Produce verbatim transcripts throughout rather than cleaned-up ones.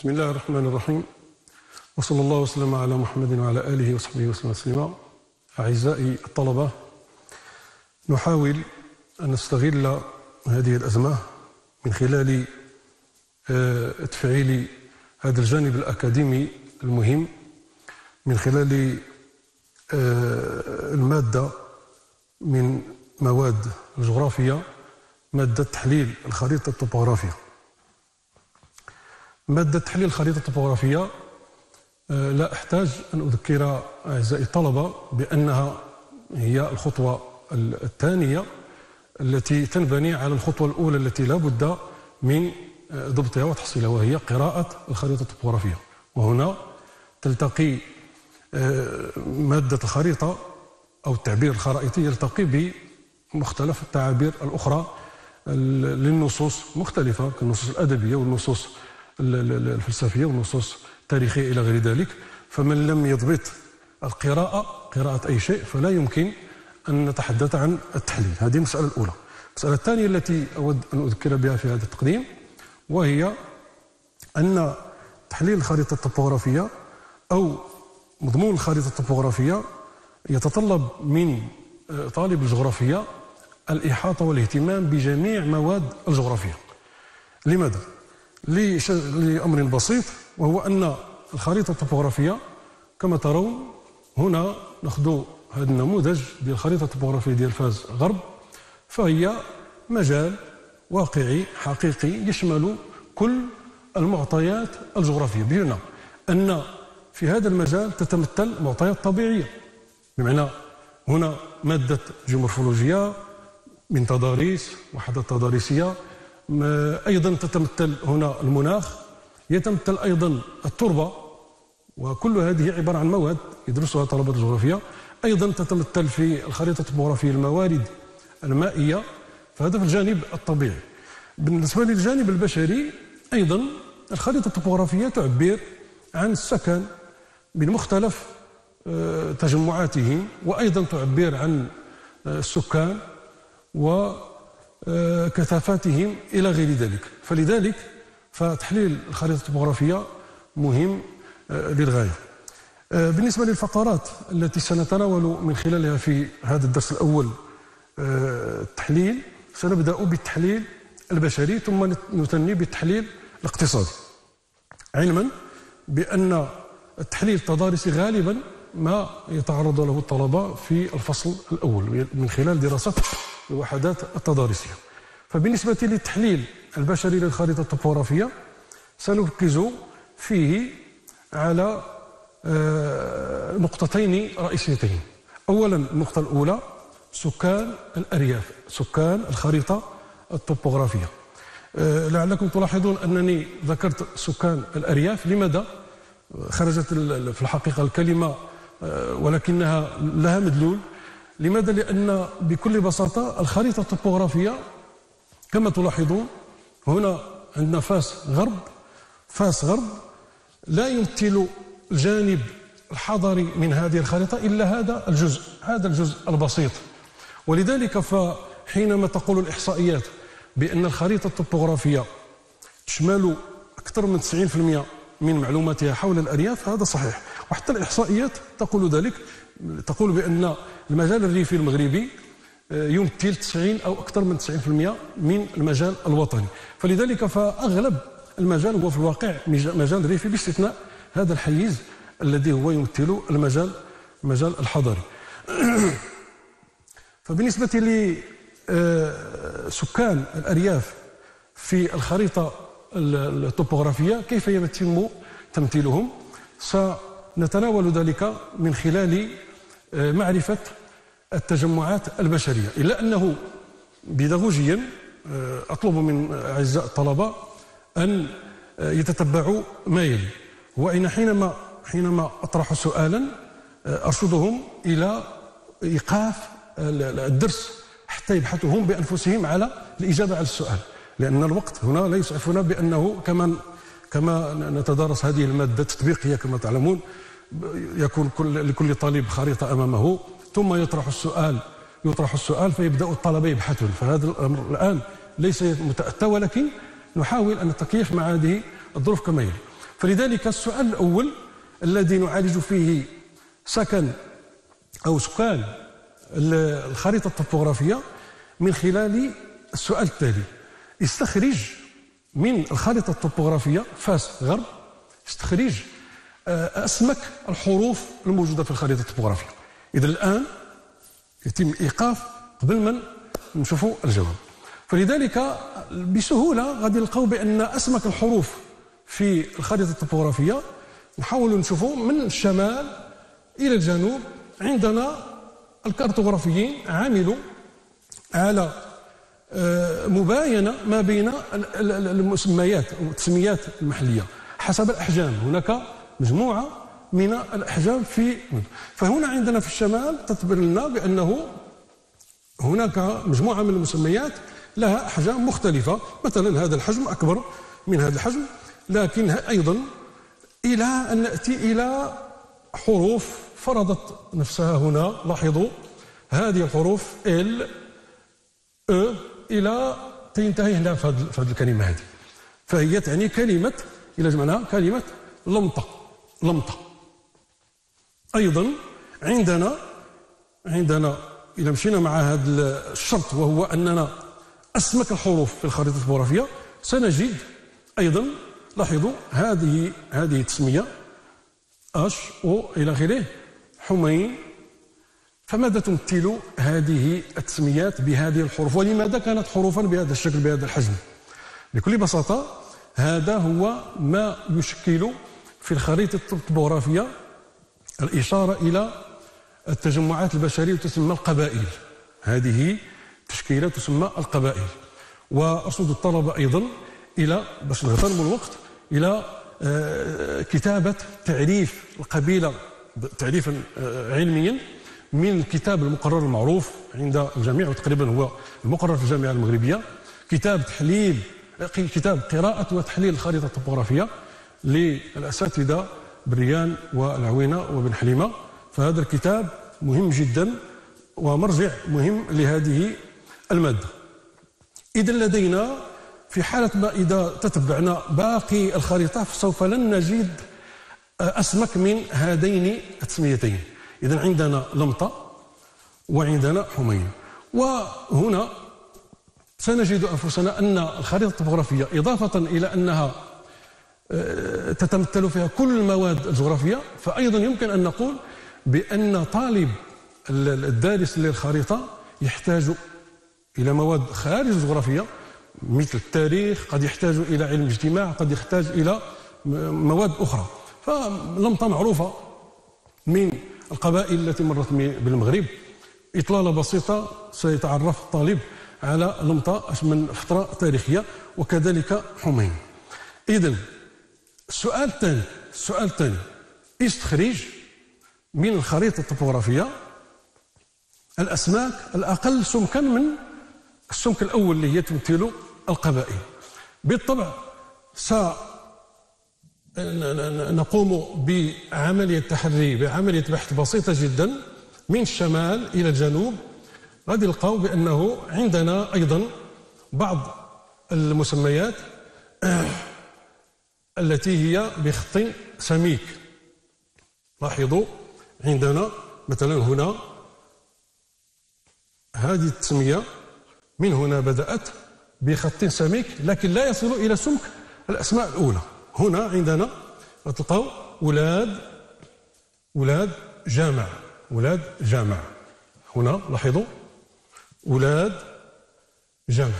بسم الله الرحمن الرحيم، وصلى الله وسلم على محمد وعلى آله وصحبه وسلم تسليما. أعزائي الطلبة، نحاول أن نستغل هذه الأزمة من خلال تفعيل هذا الجانب الأكاديمي المهم من خلال المادة من مواد الجغرافيا، مادة تحليل الخريطة الطبوغرافية. مادة تحليل الخريطة الطبوغرافية لا أحتاج أن أذكر أعزائي الطلبة بأنها هي الخطوة الثانية التي تنبني على الخطوة الأولى التي لا بد من ضبطها وتحصيلها، وهي قراءة الخريطة الطبوغرافية. وهنا تلتقي مادة الخريطة أو التعبير الخرائطي يلتقي بمختلف التعابير الأخرى للنصوص مختلفة كالنصوص الأدبية والنصوص الفلسفية والنصوص التاريخية إلى غير ذلك. فمن لم يضبط القراءة قراءة أي شيء فلا يمكن أن نتحدث عن التحليل. هذه المسألة الأولى. المسألة الثانية التي أود أن أذكر بها في هذا التقديم، وهي أن تحليل الخريطة الطبوغرافية أو مضمون الخريطة الطبوغرافية يتطلب من طالب الجغرافيا الإحاطة والاهتمام بجميع مواد الجغرافيا. لماذا؟ لأمر بسيط، وهو أن الخريطة الطبوغرافية كما ترون هنا نأخذ هذا النموذج ديال الخريطة الطبوغرافية ديال فاس غرب، فهي مجال واقعي حقيقي يشمل كل المعطيات الجغرافية، بمعنى أن في هذا المجال تتمثل معطيات طبيعية، بمعنى هنا مادة جيومورفولوجيا من تضاريس وحدات تضاريسية، أيضا تتمثل هنا المناخ، يتمثل أيضا التربة، وكل هذه عبارة عن مواد يدرسها طلبة الجغرافيا. أيضا تتمثل في الخريطة الطبوغرافية الموارد المائية، فهذا في الجانب الطبيعي. بالنسبة للجانب البشري أيضا الخريطة الطبوغرافية تعبر عن السكن من مختلف تجمعاتهم، وأيضا تعبر عن السكان وكثافاتهم إلى غير ذلك. فلذلك فتحليل الخريطة الطبوغرافية مهم للغاية. بالنسبة للفقرات التي سنتناول من خلالها في هذا الدرس الأول التحليل، سنبدأ بالتحليل البشري ثم نثني بالتحليل الاقتصادي، علما بأن التحليل التضاريسي غالبا ما يتعرض له الطلبة في الفصل الأول من خلال دراسة الوحدات التضاريسية. فبالنسبة للتحليل البشري للخريطة الطبوغرافية سنركز فيه على نقطتين رئيسيتين. أولا النقطة الأولى سكان الأرياف، سكان الخريطة الطبوغرافية. لعلكم تلاحظون أنني ذكرت سكان الأرياف. لماذا؟ خرجت في الحقيقة الكلمة ولكنها لها مدلول. لماذا؟ لأن بكل بساطة الخريطة الطبوغرافية كما تلاحظون هنا عندنا فاس غرب. فاس غرب لا يمثل الجانب الحضري من هذه الخريطة إلا هذا الجزء، هذا الجزء البسيط. ولذلك فحينما تقول الإحصائيات بأن الخريطة الطبوغرافية تشمل أكثر من تسعين بالمئة من معلوماتها حول الأرياف، هذا صحيح. وحتى الإحصائيات تقول ذلك، تقول بأن المجال الريفي المغربي يمثل تسعين أو أكثر من تسعين بالمئة من المجال الوطني. فلذلك فأغلب المجال هو في الواقع مجال ريفي، باستثناء هذا الحيز الذي هو يمثل المجال المجال الحضري. فبالنسبة لسكان الأرياف في الخريطة الطبوغرافية كيف يتم تمثيلهم؟ سنتناول ذلك من خلال معرفة التجمعات البشرية، إلا أنه بيداغوجيا أطلب من أعزائي الطلبة أن يتتبعوا ما يلي. وإن حينما حينما أطرح سؤالا أرشدهم إلى إيقاف الدرس حتى يبحثوا هم بأنفسهم على الإجابة على السؤال، لأن الوقت هنا لا يسعفنا بأنه كما كما نتدارس هذه المادة التطبيقية كما تعلمون، يكون كل لكل طالب خريطة أمامه ثم يطرح السؤال يطرح السؤال فيبدأ الطلبة يبحثون. فهذا الأمر الآن ليس متأتى، ولكن نحاول أن نتكيف مع هذه الظروف كما يلي. فلذلك السؤال الأول الذي نعالج فيه سكن أو سكان الخريطة الطبوغرافية من خلال السؤال التالي: استخرج من الخريطة الطبوغرافية فاس غرب، استخرج أسمك الحروف الموجودة في الخريطة الطبوغرافية. إذا الآن يتم إيقاف قبل ما نشوفوا الجواب. فلذلك بسهولة غادي نلقاو بأن أسمك الحروف في الخريطة الطبوغرافية نحاولوا نشوفوا من الشمال إلى الجنوب. عندنا الكارتوغرافيين عملوا على مباينة ما بين المسميات أو التسميات المحلية حسب الأحجام. هناك مجموعة من الأحجام في فهنا عندنا في الشمال تثبت لنا بأنه هناك مجموعة من المسميات لها أحجام مختلفة، مثلا هذا الحجم أكبر من هذا الحجم، لكن أيضا إلى أن نأتي إلى حروف فرضت نفسها هنا. لاحظوا هذه الحروف ال أ إلى تنتهي هنا في هذه الكلمة هذه، فهي تعني كلمة إلى جمعناها كلمة لمطة لمطة. أيضا عندنا عندنا إذا مشينا مع هذا الشرط وهو أننا أسمك الحروف في الخريطة الطبوغرافية سنجد أيضا، لاحظوا هذه هذه التسمية أش أو إلى آخره حمين. فماذا تمثل هذه التسميات بهذه الحروف، ولماذا كانت حروفا بهذا الشكل بهذا الحجم؟ بكل بساطة هذا هو ما يشكل في الخريطة الطبوغرافية الإشارة إلى التجمعات البشرية تسمى القبائل. هذه تشكيلة تسمى القبائل. وأرشد الطلبة أيضا إلى باش نغتنموا الوقت إلى كتابة تعريف القبيلة تعريفا علميا من الكتاب المقرر المعروف عند الجميع، وتقريبا هو المقرر في الجامعة المغربية، كتاب تحليل كتاب قراءة وتحليل الخريطة الطبوغرافية للأساتذة بريان والعوينة وبن حليمة. فهذا الكتاب مهم جدا ومرجع مهم لهذه المادة. إذا لدينا في حالة ما إذا تتبعنا باقي الخريطة فسوف لن نجد أسمك من هذين التسميتين. إذا عندنا لمطة وعندنا حمين. وهنا سنجد أنفسنا أن الخريطة الطبوغرافية إضافة إلى أنها تتمثل فيها كل المواد الجغرافية، فأيضا يمكن أن نقول بأن طالب الدارس للخريطة يحتاج إلى مواد خارج الجغرافية مثل التاريخ، قد يحتاج إلى علم الاجتماع، قد يحتاج إلى مواد أخرى. فلمطة معروفة من القبائل التي مرت بالمغرب. إطلالة بسيطة سيتعرف الطالب على لمطة من فترة تاريخية، وكذلك حمين. إذن السؤال الثاني السؤال الثاني استخرج من الخريطة الطبوغرافية الأسماك الأقل سمكا من السمك الأول اللي هي تمثل القبائل. بالطبع سنقوم بعملية تحري بعملية بحث بسيطة جدا من الشمال إلى الجنوب. غادي نلقاو بأنه عندنا أيضا بعض المسميات التي هي بخط سميك. لاحظوا عندنا مثلا هنا هذه التسمية من هنا بدأت بخط سميك لكن لا يصل إلى سمك الأسماء الأولى. هنا عندنا تلقاو ولاد ولاد جامع ولاد جامع. هنا لاحظوا ولاد جامع،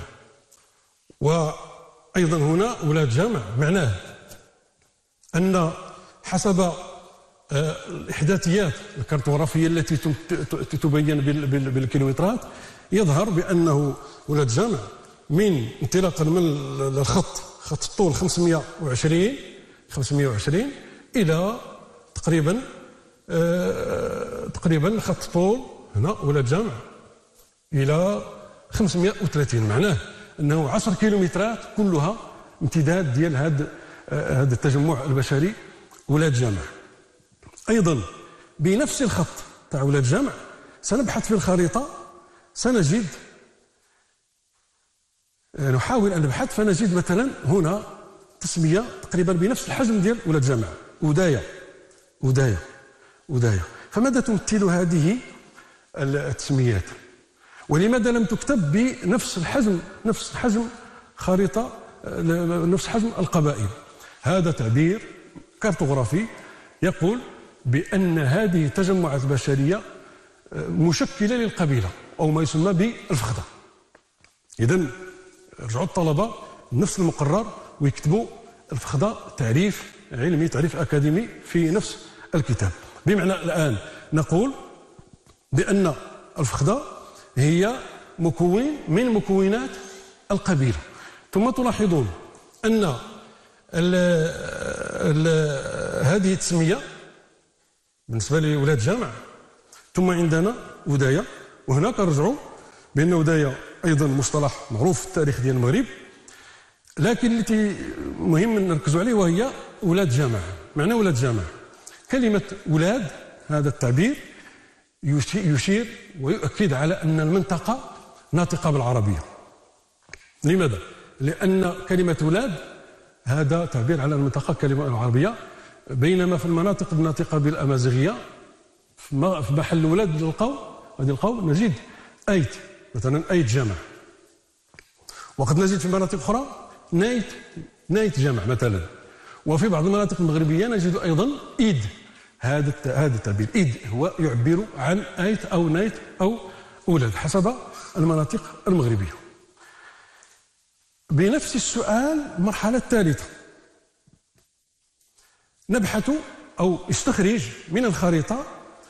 وأيضا هنا ولاد جامع. معناه أن حسب الإحداثيات الكارتوغرافية التي تبين بالكيلومترات يظهر بأنه ولاد جامع من انطلاقا من الخط خط الطول خمسمائة وعشرين خمسمائة وعشرين إلى تقريبا آه تقريبا خط طول هنا ولاد جامع إلى خمسمائة وثلاثين. معناه أنه عشر كيلومترات كلها امتداد ديال هذا آه هذا التجمع البشري ولاد جامع. أيضا بنفس الخط تاع ولاد جامع سنبحث في الخريطة، سنجد نحاول أن نبحث فنجد مثلا هنا التسميه تقريبا بنفس الحجم ديال ولاد جامع، ودايه ودايه ودايه. فماذا تمثل هذه التسميات؟ ولماذا لم تكتب بنفس الحجم نفس حجم خريطه نفس حجم القبائل؟ هذا تعبير كارتوغرافي يقول بأن هذه التجمعات البشرية مشكلة للقبيلة أو ما يسمى بالفخدة. إذن رجعوا الطلبة نفس المقرر ويكتبوا الفخدة تعريف علمي، تعريف أكاديمي في نفس الكتاب. بمعنى الآن نقول بأن الفخدة هي مكون من مكونات القبيلة. ثم تلاحظون أن ال ال هذه التسمية بالنسبة لولاد جامع، ثم عندنا وداية، وهنا كنرجعوا بأن وداية أيضا مصطلح معروف في التاريخ ديال المغرب، لكن التي مهم نركزوا عليه وهي ولاد جامع. معنى ولاد جامع، كلمة ولاد هذا التعبير يشير ويؤكد على أن المنطقة ناطقة بالعربية. لماذا؟ لأن كلمة ولاد هذا تعبير على المنطقة كلمة عربية، بينما في المناطق الناطقة بالأمازيغية في محل ولاد نلقاو غادي نلقاو نجد أيت، مثلا أيت جامع، وقد نجد في مناطق أخرى نايت نايت جامع مثلا، وفي بعض المناطق المغربية نجد أيضا إيد. هذا هذا التعبير إيد هو يعبر عن أيت أو نايت أو ولاد حسب المناطق المغربية. بنفس السؤال المرحلة الثالثة نبحث أو استخرج من الخريطة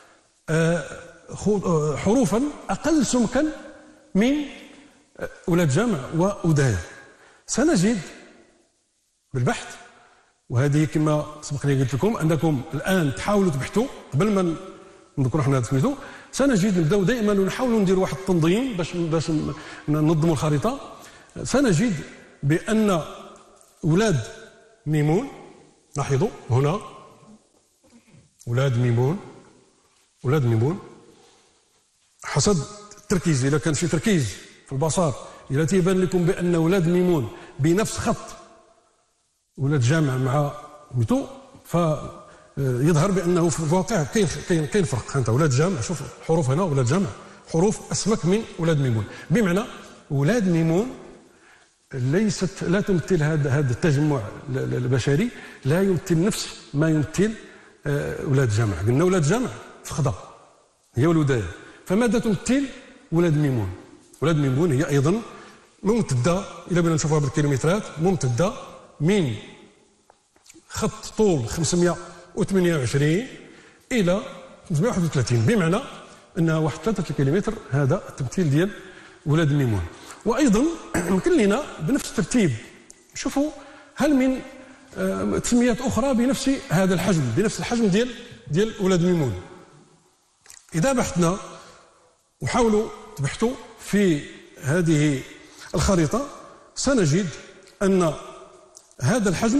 حروفا أقل سمكا من ولاد جامع وأداية. سنجد بالبحث، وهذه كما سبق لي قلت لكم أنكم الآن تحاولوا تبحثوا قبل ما نذكروا حنا سميتو، سنجد نبداو دائما ونحاولوا نديروا واحد التنظيم باش باش ننظموا الخريطة. سنجد بأن ولاد ميمون، لاحظوا هنا ولاد ميمون ولاد ميمون حسب التركيز، إذا كان شي تركيز في البصر إذا تيبان لكم بأن ولاد ميمون بنفس خط ولاد جامع مع ميتو، فيظهر بأنه في الواقع كاين كاين كاين فرق. أنت ولاد جامع، شوف الحروف هنا ولاد جامع حروف أسمك من ولاد ميمون، بمعنى ولاد ميمون ليست لا تمثل هذا هذا التجمع البشري، لا يمثل نفس ما يمثل ولاد جامع. قلنا ولاد جامع فخضة هي الوداية، فماذا تمثل ولاد ميمون؟ ولاد ميمون هي أيضا ممتدة، إذا بدنا نشوفها بالكيلومترات، ممتدة من خط طول خمسمائة وثمانية وعشرين إلى خمسمائة وواحد وثلاثين، بمعنى أنها واحد ثلاثة كيلومتر. هذا التمثيل ديال ولاد ميمون. وأيضا يمكن لنا بنفس الترتيب نشوفوا هل من تسميات أخرى بنفس هذا الحجم، بنفس الحجم ديال ديال ولاد ميمون. إذا بحثنا وحاولوا تبحثوا في هذه الخريطة سنجد أن هذا الحجم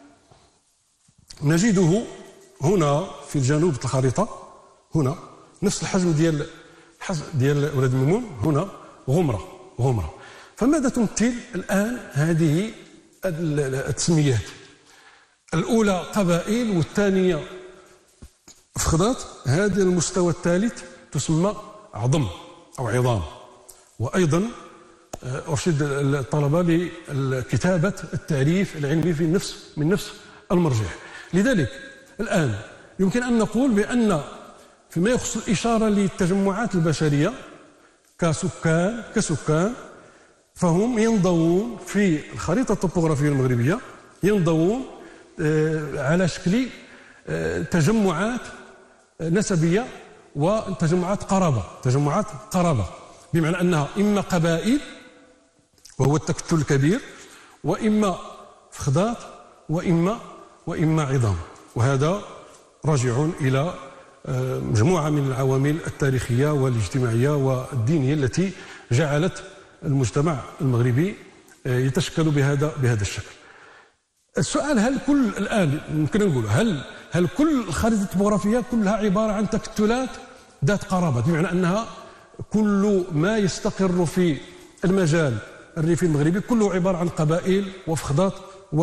نجده هنا في الجنوب الخريطة، هنا نفس الحجم ديال ديال ولاد ميمون، هنا غمرة غمرة. فماذا تمثل الآن هذه التسميات؟ الأولى قبائل، والثانية فخذات. هذا المستوى الثالث تسمى عظم أو عظام. وأيضا أرشد الطلبة لكتابة التعريف العلمي في نفس من نفس المرجع. لذلك الآن يمكن أن نقول بأن فيما يخص الإشارة للتجمعات البشرية كسكان كسكان فهم ينضوون في الخريطة الطبوغرافية المغربية، ينضوون على شكل تجمعات نسبية وتجمعات قرابة، تجمعات قرابة، بمعنى أنها إما قبائل وهو التكتل الكبير، وإما فخذات، وإما وإما عظام. وهذا راجع إلى مجموعة من العوامل التاريخية والاجتماعية والدينية التي جعلت المجتمع المغربي يتشكل بهذا بهذا الشكل. السؤال هل كل الآن ممكن نقول هل هل كل الخريطة الطبوغرافية كلها عبارة عن تكتلات ذات قرابة، بمعنى أنها كل ما يستقر في المجال الريفي المغربي كله عبارة عن قبائل وفخذات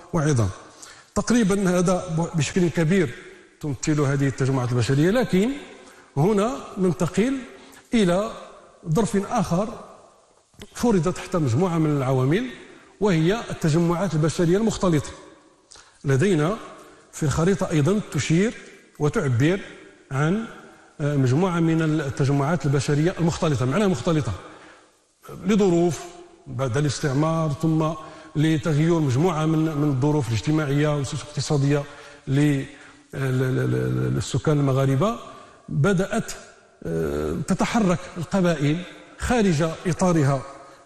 وعظام. تقريبا هذا بشكل كبير تمثل هذه التجمعات البشرية. لكن هنا ننتقل إلى ظرف آخر فرض تحت مجموعة من العوامل، وهي التجمعات البشرية المختلطة. لدينا في الخريطة أيضا تشير وتعبر عن مجموعة من التجمعات البشرية المختلطة. معناها مختلطة لظروف بعد الاستعمار، ثم لتغير مجموعة من من الظروف الاجتماعية والاقتصادية للسكان المغاربة. بدأت تتحرك القبائل خارج إطارها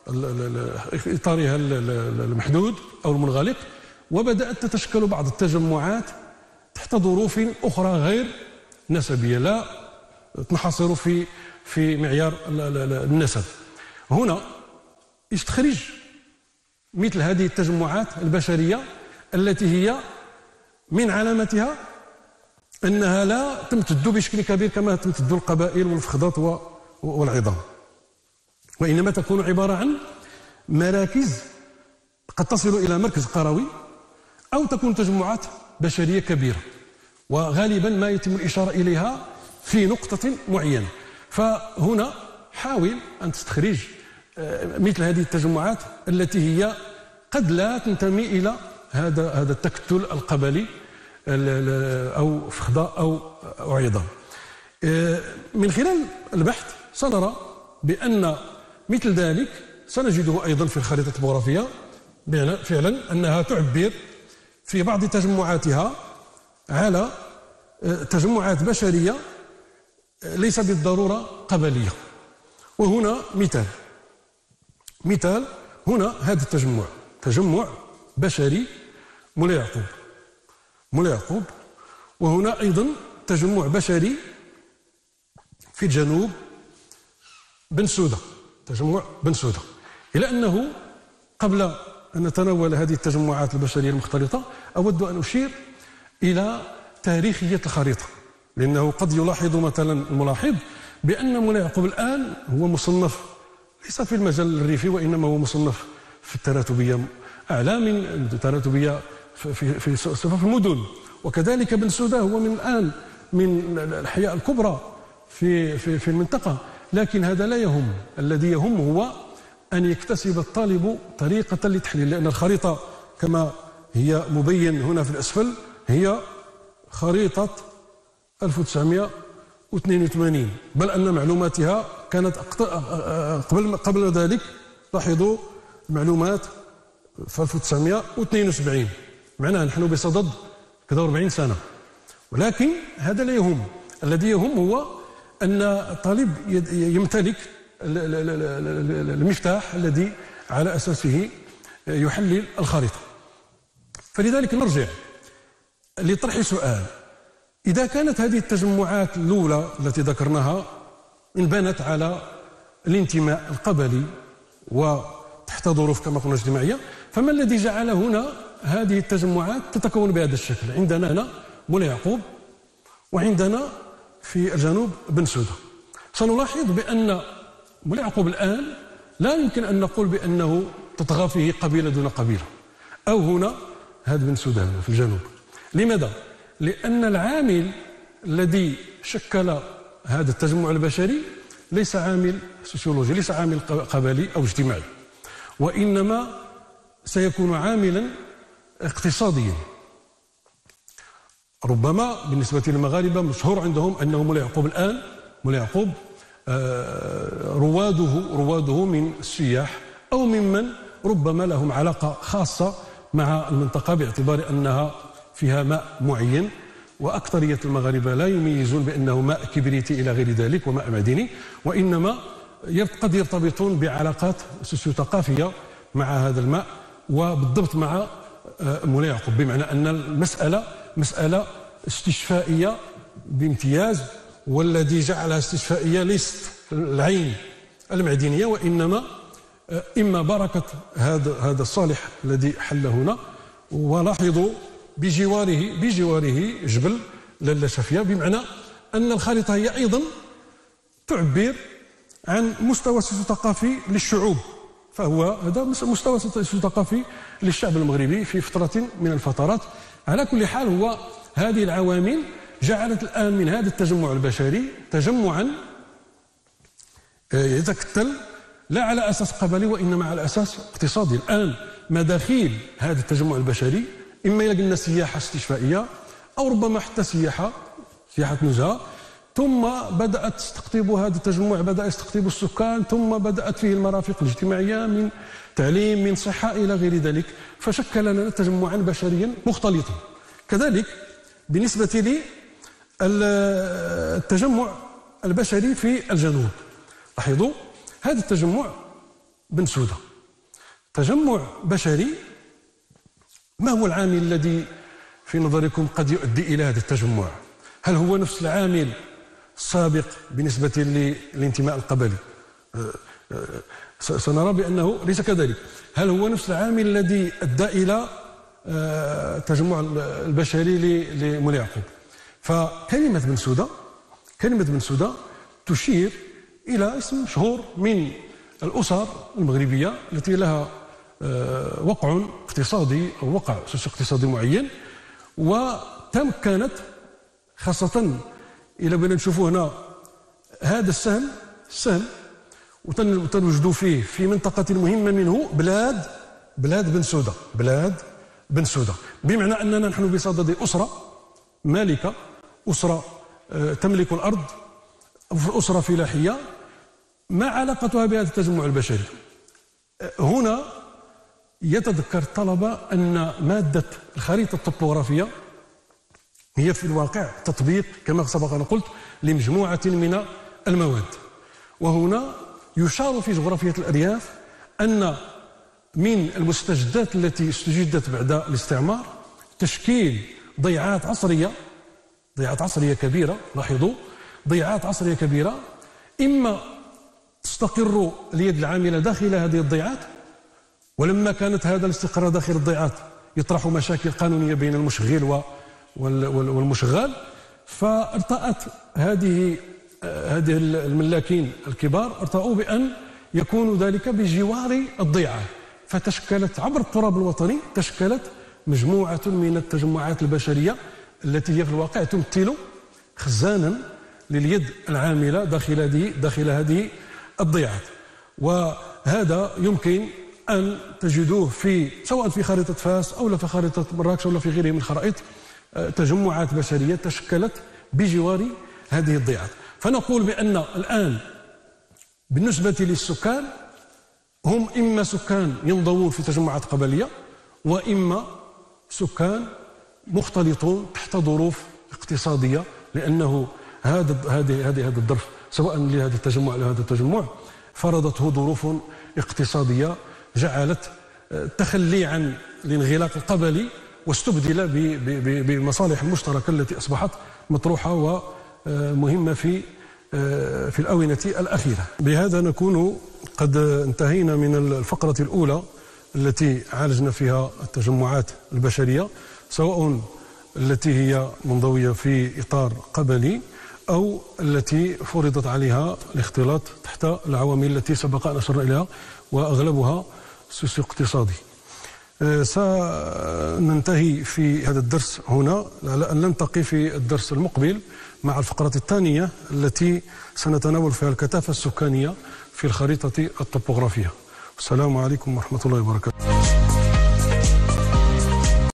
إطارها المحدود أو المنغلق، وبدأت تتشكل بعض التجمعات تحت ظروف أخرى غير نسبية، لا تنحصر في في معيار النسب. هنا يستخرج مثل هذه التجمعات البشرية التي هي من علامتها أنها لا تمتد بشكل كبير كما تمتد القبائل والفخذات والعظام، وإنما تكون عبارة عن مراكز قد تصل إلى مركز قروي، أو تكون تجمعات بشرية كبيرة، وغالبا ما يتم الإشارة إليها في نقطة معينة. فهنا حاول أن تستخرج مثل هذه التجمعات التي هي قد لا تنتمي إلى هذا هذا التكتل القبلي أو فخذة أو عظام. من خلال البحث سنرى بأن مثل ذلك سنجده أيضا في الخريطة الطبوغرافية فعلا أنها تعبر في بعض تجمعاتها على تجمعات بشرية ليس بالضرورة قبلية. وهنا مثال مثال هنا هذا التجمع تجمع بشري مولاي يعقوب مولاي يعقوب وهنا أيضا تجمع بشري في الجنوب بن سودة تجمع بن سودة. إلى أنه قبل أن نتناول هذه التجمعات البشرية المختلطة أود أن أشير إلى تاريخية الخريطة، لأنه قد يلاحظ مثلا الملاحظ بأن مولاي يعقوب الآن هو مصنف ليس في المجال الريفي، وإنما هو مصنف في التراتبية أعلى من التراتبية في في في صفوف المدن. وكذلك بن سودة هو من الآن من الأحياء الكبرى في في في المنطقة. لكن هذا لا يهم، الذي يهم هو أن يكتسب الطالب طريقة لتحليل، لأن الخريطة كما هي مبين هنا في الأسفل هي خريطة ألف وتسعمائة واثنين وثمانين، بل أن معلوماتها كانت قبل قبل ذلك. لاحظوا المعلومات في ألف وتسعمائة واثنين وسبعين، معناها نحن بصدد كذا أربعين سنة. ولكن هذا لا يهم، الذي يهم هو أن الطالب يمتلك المفتاح الذي على أساسه يحلل الخريطة. فلذلك نرجع لطرح سؤال: إذا كانت هذه التجمعات الأولى التي ذكرناها انبنت على الانتماء القبلي وتحت ظروف كما قلنا اجتماعية، فما الذي جعل هنا هذه التجمعات تتكون بهذا الشكل؟ عندنا هنا مولاي يعقوب وعندنا في الجنوب بن سودة. سنلاحظ بأن مولاي يعقوب الآن لا يمكن أن نقول بأنه تطغى فيه قبيلة دون قبيلة، أو هنا هذا بن سودة في الجنوب. لماذا؟ لأن العامل الذي شكل هذا التجمع البشري ليس عامل سوسيولوجي، ليس عامل قبلي أو اجتماعي، وإنما سيكون عاملا اقتصاديا. ربما بالنسبة للمغاربة مشهور عندهم أنه مولاي يعقوب الآن مولاي يعقوب رواده رواده من السياح أو ممن ربما لهم علاقة خاصة مع المنطقة باعتبار أنها فيها ماء معين، وأكثرية المغاربة لا يميزون بأنه ماء كبريتي إلى غير ذلك وماء معدني، وإنما قد يرتبطون بعلاقات سوسيوثقافية مع هذا الماء وبالضبط مع مولاي يعقوب، بمعنى أن المسألة مسألة استشفائية بامتياز، والذي جعلها استشفائية ليست العين المعدنية، وإنما إما بركة هذا هذا الصالح الذي حل هنا. ولاحظوا بجواره بجواره جبل لالا شافية، بمعنى أن الخريطة هي أيضا تعبر عن مستوى سوسيوثقافي للشعوب فهو هذا مستوى ثقافي للشعب المغربي في فترة من الفترات. على كل حال هو هذه العوامل جعلت الآن من هذا التجمع البشري تجمعا يتكتل لا على أساس قبلي وإنما على أساس اقتصادي. الآن مداخيل هذا التجمع البشري إما يلقى سياحة استشفائية أو ربما حتى سياحة سياحة نزهة، ثم بدأت تستقطب هذا التجمع، بدأ يستقطب السكان، ثم بدأت فيه المرافق الاجتماعية من تعليم من صحة إلى غير ذلك، فشكل لنا تجمعا بشريا مختلطا. كذلك بالنسبة لي التجمع البشري في الجنوب، لاحظوا هذا التجمع بنسودة تجمع بشري. ما هو العامل الذي في نظركم قد يؤدي إلى هذا التجمع؟ هل هو نفس العامل السابق بالنسبة للانتماء القبلي؟ سنرى بأنه ليس كذلك. هل هو نفس العامل الذي أدى إلى التجمع البشري لمولي يعقوب؟ فكلمة بنسودة كلمة بنسودة تشير إلى اسم مشهور من الأسر المغربية التي لها وقع اقتصادي أو وقع اقتصادي معين، وتمكنت خاصة إلى بنا نشوفوا هنا هذا السهم السهم وتنوجدوا فيه في منطقة مهمة منه بلاد بلاد بنسودة بلاد بنسودة بمعنى أننا نحن بصدد أسرة مالكة، أسرة تملك الأرض، أسرة فلاحية. ما علاقتها بهذا التجمع البشري؟ هنا يتذكر الطلبة أن مادة الخريطة الطبوغرافية هي في الواقع تطبيق كما سبق أن قلت لمجموعة من المواد، وهنا يشار في جغرافية الأرياف أن من المستجدات التي استجدت بعد الاستعمار تشكيل ضيعات عصرية ضيعات عصرية كبيرة. لاحظوا ضيعات عصرية كبيرة إما تستقر اليد العاملة داخل هذه الضيعات، ولما كانت هذا الاستقرار داخل الضيعات يطرح مشاكل قانونية بين المشغل والمشغل، فارتأت هذه هذه الملاكين الكبار ارتأوا بأن يكون ذلك بجوار الضيعة، فتشكلت عبر التراب الوطني تشكلت مجموعة من التجمعات البشرية التي هي في الواقع تمثل خزانا لليد العاملة داخل هذه داخل هذه الضيعات. وهذا يمكن أن تجدوه في سواء في خريطة فاس أو في خريطة مراكش أو في غيره من الخرائط، تجمعات بشرية تشكلت بجوار هذه الضيعات. فنقول بأن الآن بالنسبة للسكان هم إما سكان ينضوون في تجمعات قبلية وإما سكان مختلطون تحت ظروف اقتصادية، لأنه هذا هذه هذه هذا الظرف سواء لهذا التجمع أو هذا التجمع فرضته ظروف اقتصادية جعلت التخلي عن الانغلاق القبلي واستبدل بالمصالح المشتركة التي أصبحت مطروحة ومهمة في في الآونة الأخيرة. بهذا نكون قد انتهينا من الفقرة الأولى التي عالجنا فيها التجمعات البشرية، سواء التي هي منضوية في إطار قبلي أو التي فرضت عليها الاختلاط تحت العوامل التي سبق أن أشرنا إليها وأغلبها سوسيو اقتصادي. سننتهي في هذا الدرس هنا على أن نلتقي في الدرس المقبل مع الفقرة الثانية التي سنتناول فيها الكثافة السكانية في الخريطة الطبوغرافية. السلام عليكم ورحمة الله وبركاته.